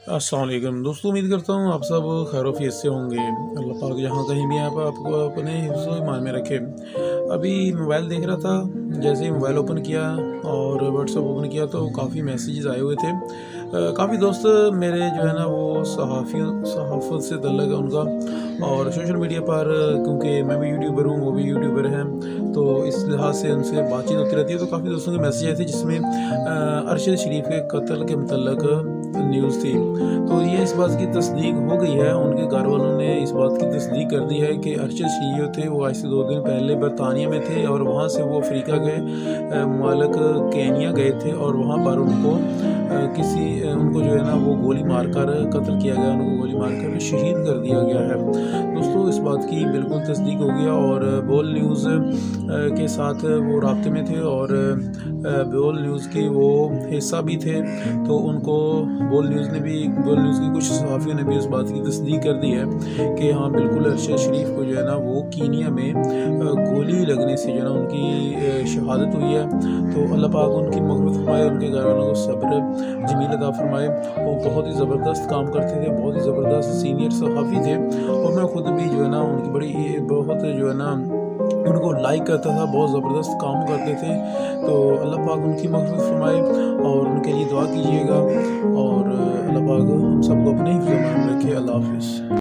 अस्सलाम वालेकुम दोस्तों, उम्मीद करता हूँ आप सब खैर-ओ-आफ़ियत से होंगे। अल्लाह पाक जहाँ कहीं भी आप आपको अपने हिफ्ज़-ओ-ईमान में रखे। अभी मोबाइल देख रहा था, जैसे ही मोबाइल ओपन किया और व्हाट्सएप ओपन किया तो काफ़ी मैसेजेस आए हुए थे। काफ़ी दोस्त मेरे जो है ना वो सहाफ़त से तल्लुक़ है उनका, और सोशल मीडिया पर क्योंकि मैं भी यूट्यूबर हूँ, वो भी यूट्यूबर हैं, तो इस लिहाज से उनसे बातचीत होती रहती है। तो काफ़ी दोस्तों के मैसेज आए थे जिसमें अरशद शरीफ के कत्ल के मुतल्लिक़ न्यूज़ थी। तो ये इस बात की तस्दीक हो गई है, उनके घर वालों ने इस बात की तस्दीक कर दी है कि अरशद शरीफ जो थे वो आज से 2 दिन पहले बरतानिया में थे और वहाँ से वो अफ्रीका के मुमालिक केन्या गए थे और वहाँ पर उनको उनको जो है ना वो गोली मारकर कत्ल किया गया, उनको गोली मारकर शहीद कर दिया गया है। दोस्तों इस बात की बिल्कुल तस्दीक हो गया और बोल न्यूज़ के साथ वो राब्ते में थे और बोल न्यूज़ के वो हिस्सा भी थे। तो उनको बोल न्यूज़ के कुछ सहाफ़ियों ने भी उस बात की तस्दीक कर दी है कि हाँ बिल्कुल अरशद शरीफ को जो है ना वो कीनिया में गोली लगने से जो है ना उनकी शहादत हुई है। तो अल्लाह पाक उनकी मग़फ़िरत फरमाए, उनके घर वालों को सब्र जमील अता फरमाए। वो बहुत ही ज़बरदस्त काम करते थे, बहुत ही ज़बरदस्त सीनियर सहाफ़ी थे और मैं ख़ुद भी जो है ना उनकी बहुत जो है ना उनको लाइक करता था, बहुत ज़बरदस्त काम करते थे। तो अल्लाह पाक उनकी मग़फ़िरत फरमाए और उनके लिए दुआ कीजिएगा और अल्लाह पाक हम सबको अपने हिफ्ज़-ओ-ईमान में रखे। अल्लाह हाफ़िज़।